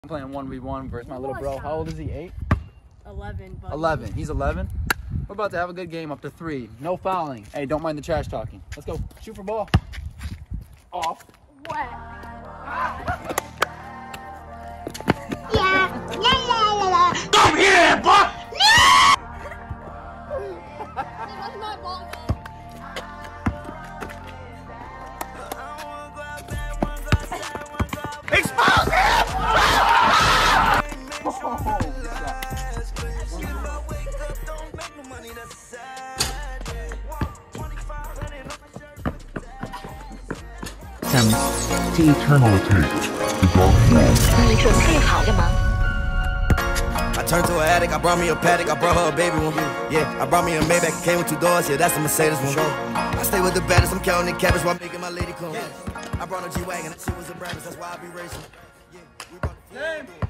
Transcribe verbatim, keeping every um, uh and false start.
I'm playing one v one versus my little bro. How old is he? Eight? Eleven. Buddy. Eleven. He's eleven. We're about to have a good game up to three. No fouling. Hey, don't mind the trash talking. Let's go. Shoot for ball. Off. What? Yeah. La la la la. Come here, boy. That's my ball. Expose him! The eternity is our hand. 你准备好了吗？ I turned to an addict, I brought me a paddock, I brought her a baby one. Yeah, I brought me a Maybach, came with two doors, yeah, that's a Mercedes one. I stay with the baddest, I'm counting cabbage while making my lady come. I brought a G-Wagon, that shit was a Brabus, that's why I be racing. Yeah, we brought the